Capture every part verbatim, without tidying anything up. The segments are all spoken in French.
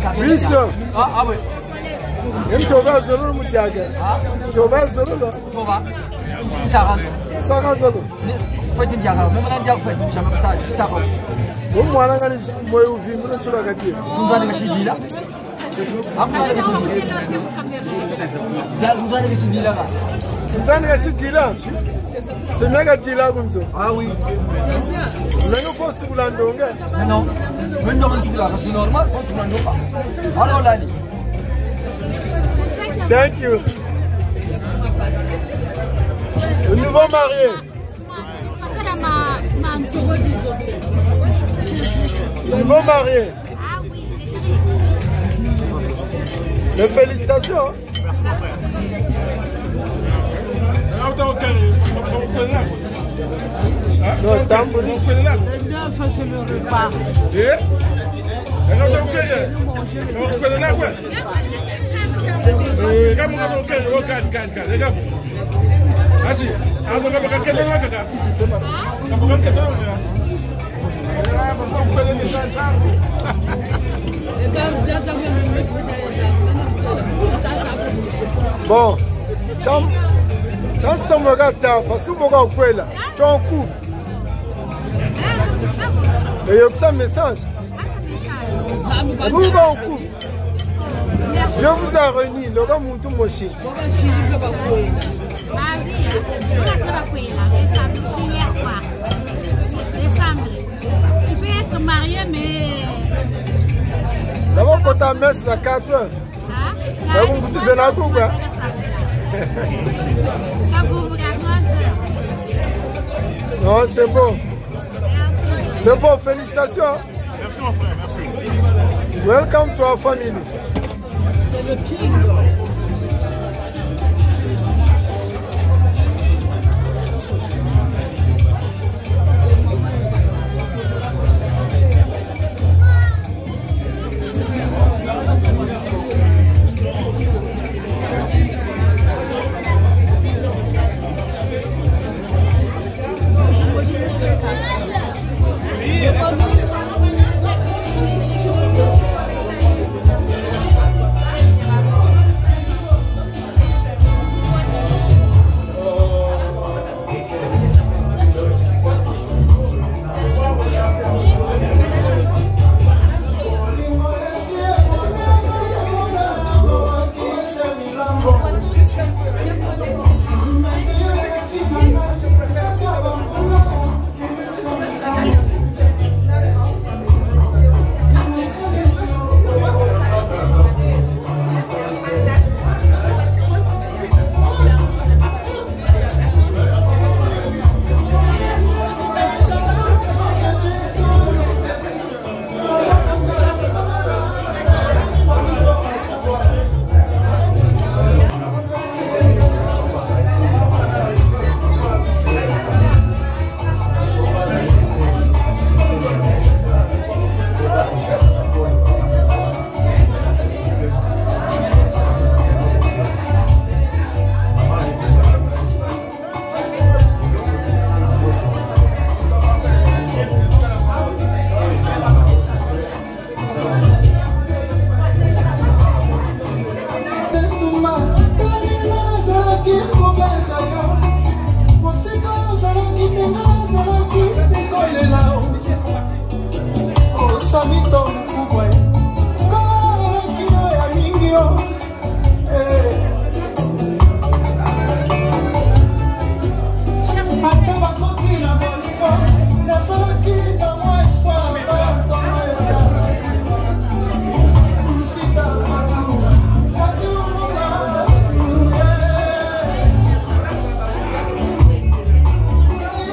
Biso. Ah, ah oui. Mtoba zolo mutiaga. Ah. Mtoba zolo lo. Toba. Isaka. Saka zolo. Faites diaga, même on a déjà fait jamais ça, Isaka. Umwana ngani moyo uvimbi no chura kati. Mzani kashidila. Amna kashidila. Ja mzani kashidila ka. Mzani kashidila. Semega dila kunzo. Ah oui. Nano fosi kulandonga. Non. Même dans le sila, c'est normal quand tu m'en pas. Alors là. Thank you. Le nouveau marié. Le nouveau marié. Ah oui, mes félicitations. Non, tambour. Le neuf, c'est le repas. Bon, ça ça me regarde parce que mon gars est là, tu es en couple. Et il y a un message. Vous êtes en couple. Je vous ai réunis, le gars monte mon chien. Tu peux être marié, mais. D'abord, quand ta messe, c'est à quatre heures. D'abord, vous dites la coupe. Non, c'est bon. C'est bon, félicitations. Merci mon frère, merci. Welcome to our family. C'est le king.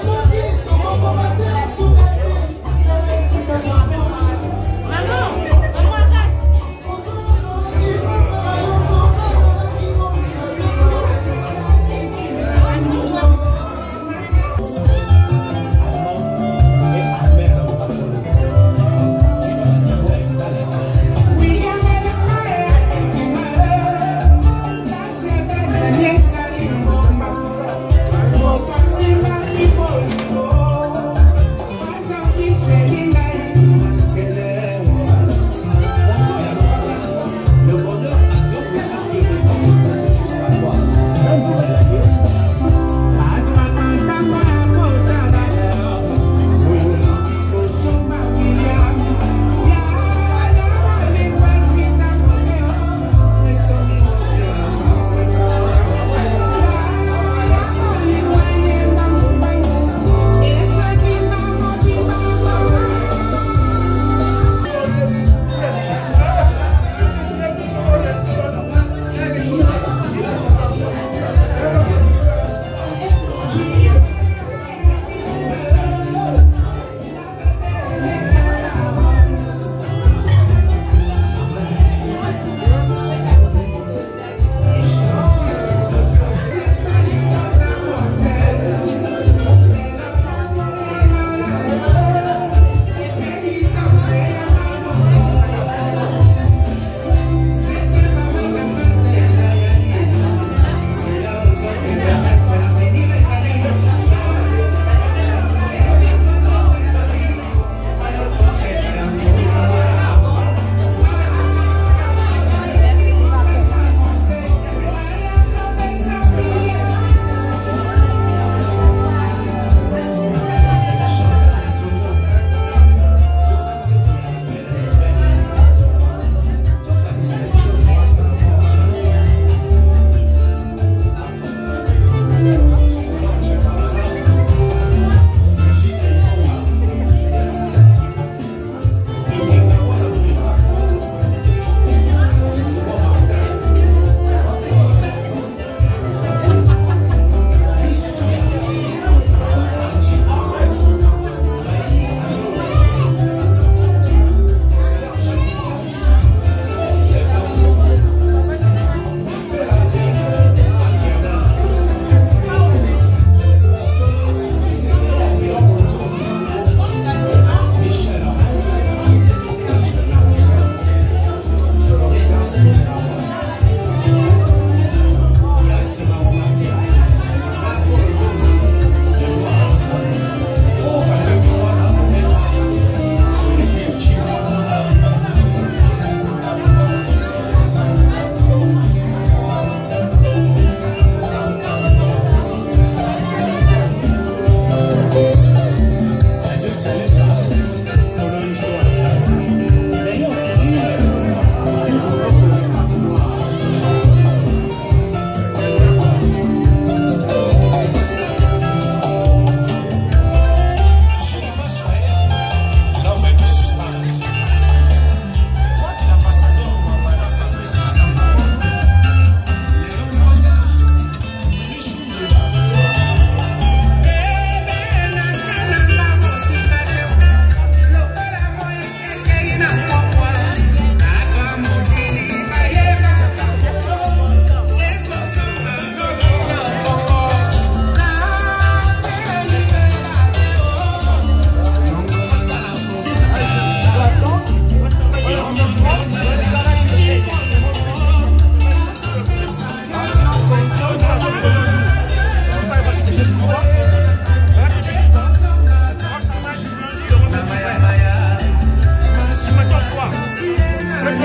Maman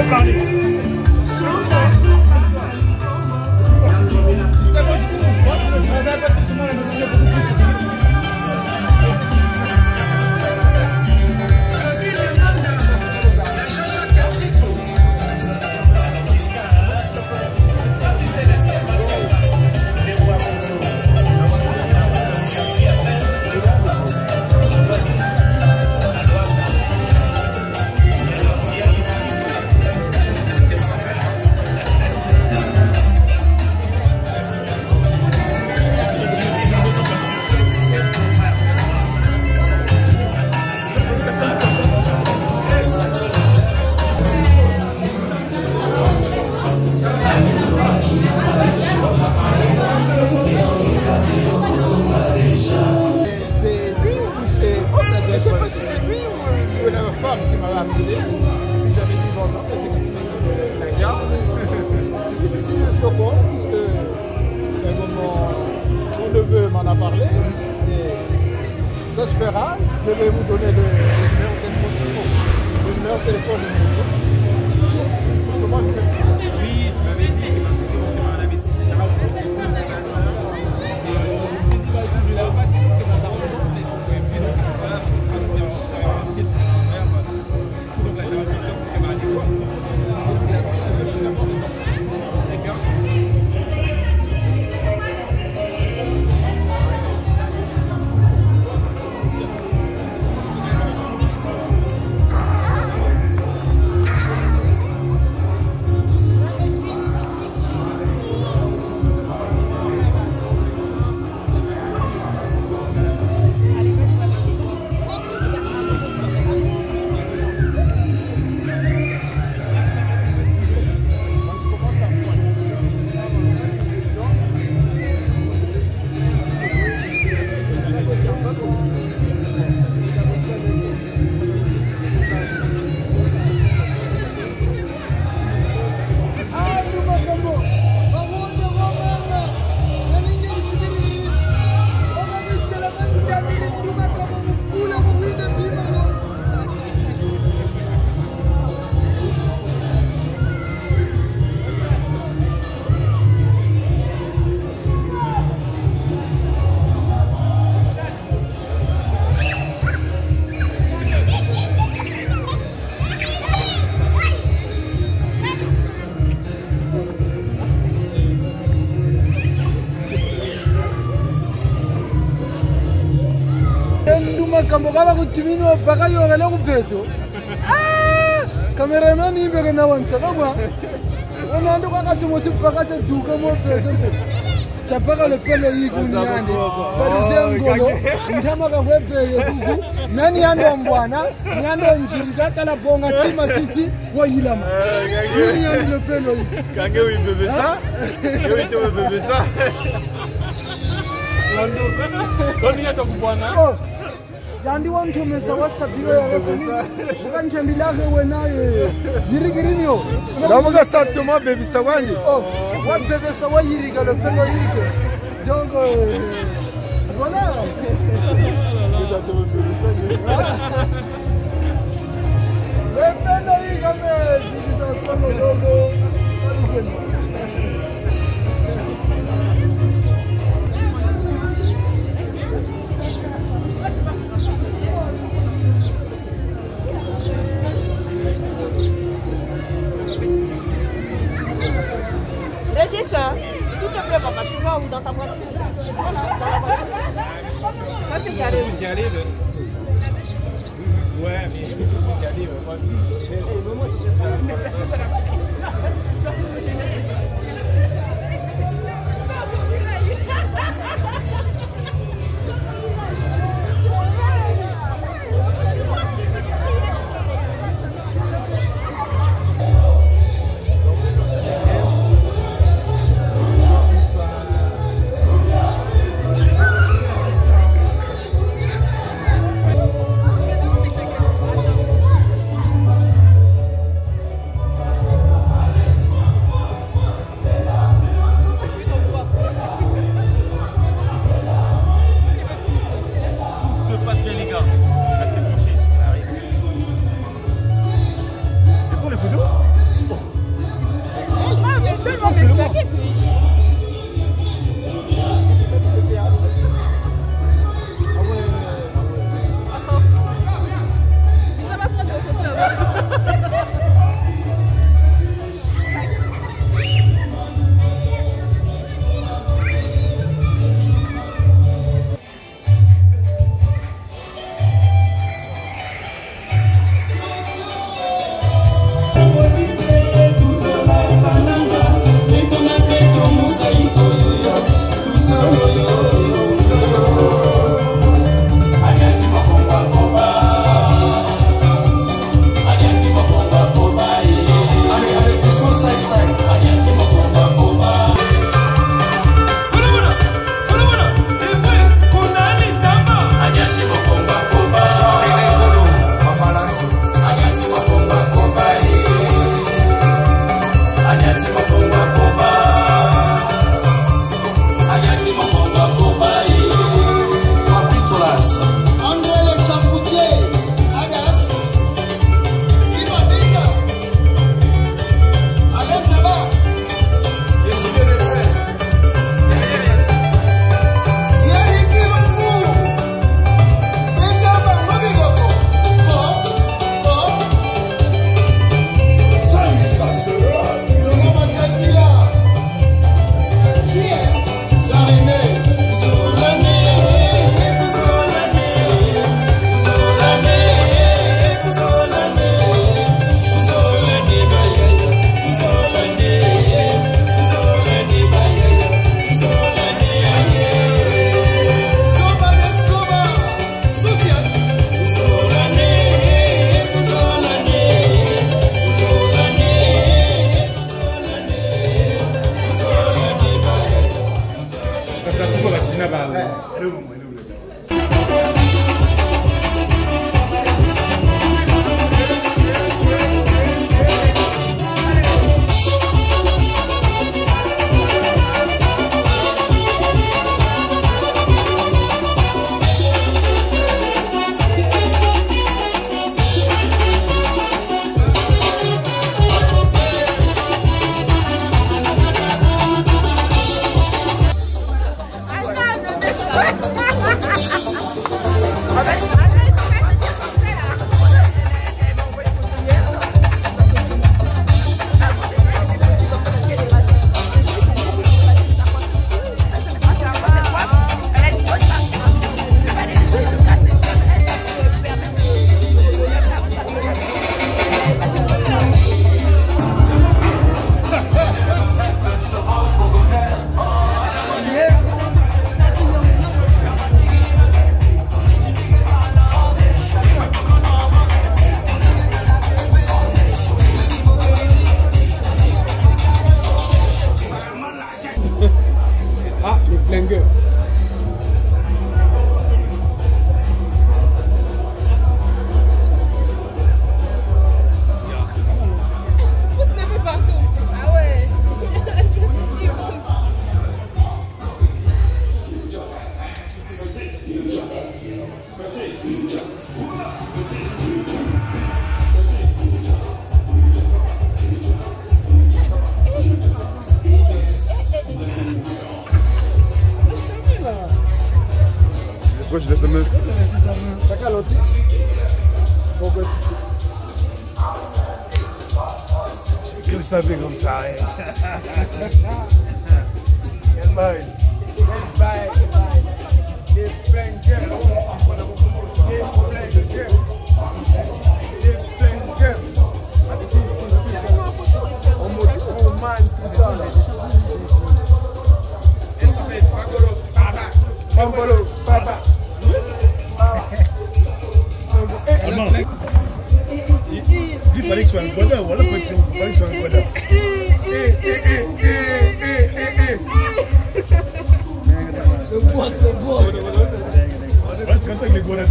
Je vais vous donner le, le numéro de téléphone. Le numéro de téléphone. Parce que moi, je fais ça. Oui, tu m'avais dit que tu vas à la médecine générale. Je me suis dit, bah, écoute, je l'avais passé pour que ma parole ne mais on pouvait plus. Donc, voilà, on va faire un petit peu de faire. Donc, ça va être un petit peu pour que ma radio. D'accord. Kambo kaba kutimino baka yogele kupeto. Ah! Cameraman ibe na wansa kwa. Wana ndo kaka timotu baka duka mo peto. Chapaka le pele yikunyande. Parise ngolo. Ntama ka webe kuku. Nani ando mbwana? Nyando njirika tala bonga tima chichi wa yilama. Yuni yandi le pele yi. Kange wi bebe ça? Yo ito bebe ça? Lando. Koni ya mbwana? Yandi wantu mesa wasa bilo ya wasani. Bukan chambilage wenaye. Yiri girinyo. Namuga satoma baby sawandi. Oh, wa bebe sawa yiri galo pelo yiri. Donc euh, voilà. Le pelo yiri kame yiri sa pelo logo. Régis, s'il te plaît, papa, tu vas où dans ta voiture? Voilà, dans la voiture. Quand tu y arrives. Vous y allez, ben. Ouais, mais il faut vous y aller. Moi, je suis gauche, laisse le main. C'est quel autre? Qu'il savait comme ça. Quelle baille. Quelle baille. Des flingueurs. Des flingueurs. Des flingueurs. On man tout ça. Pambolo, papa. Il fallait que ce soit un bonheur, voilà, il fallait que ce soit un bonheur. C'est bon, c'est bon. On va te les bonheurs.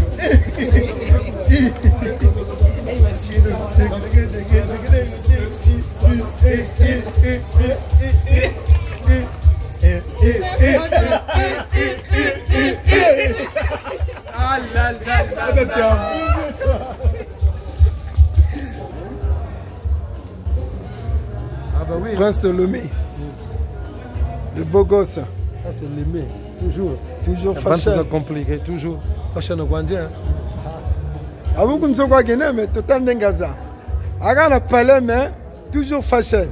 Ah là là là. Ah bah oui. Prince de Lomé. Le beau gosse. Ça c'est l'aimé. Toujours. Toujours Fashion. fashion. compliqué. Toujours. Fashion au Guandien. Avant qu'on ne soit pas mais tout le temps gaza. Aga na palais mais toujours fashion.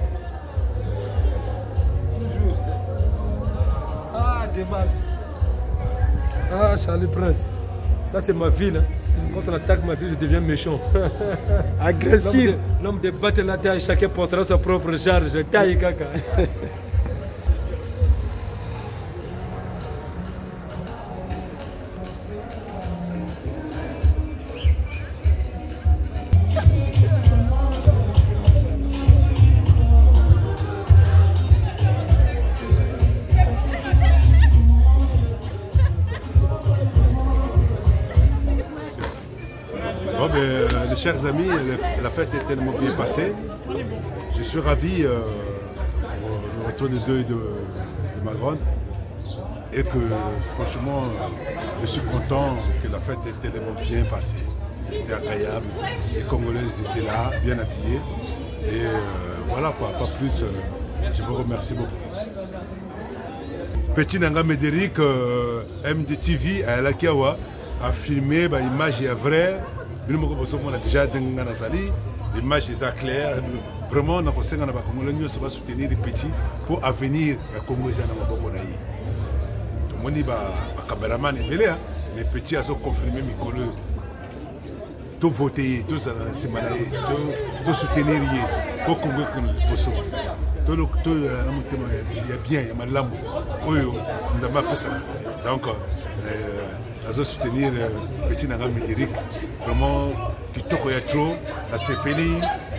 Toujours. Ah, démarche. Ah, Charlie Prince. Ça c'est ma ville. Hein. Quand on attaque ma ville, je deviens méchant. Agressif. L'homme de battre la taille, chacun portera sa propre charge. Taille caca. Bon, ben, les chers amis, la fête est tellement bien passée. Je suis ravi euh, pour le retour de deuil de, de ma grande. Et que franchement, je suis content que la fête ait tellement bien passée. C'était agréable. Les Congolaises étaient là, bien habillés. Et euh, voilà quoi, pas plus. Euh, je vous remercie beaucoup. Petit Nanga Médéric, euh, M D T V à Alakiawa, a filmé bah, l'image est vraie. On a déjà l'image est claire. Vraiment, on a soutenir les petits pour avenir le Congo. Tout le monde dit que caméraman est belé, les petits ont confirmé Mikolo. Tout voter, tout soutenir pour le Congo. Il y a bien, il y a mal l'amour. Donc, à soutenir Petit Nanga Médéric, vraiment, qui toque trop, la C P L I,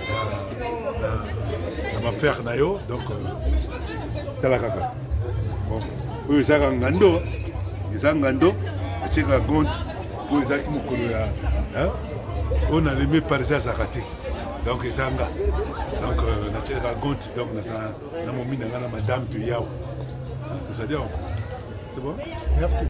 la affaire Nayo, donc, Talakaka. Bon, ils ont un gando, ils ont un gando, ils ont un gond, ils ont on a les mêmes parisiens à rater. Donc, ils ont un gars. Donc, on a un gond, donc, on a mis un madame de Yao. Tout ça dit, c'est bon? Merci.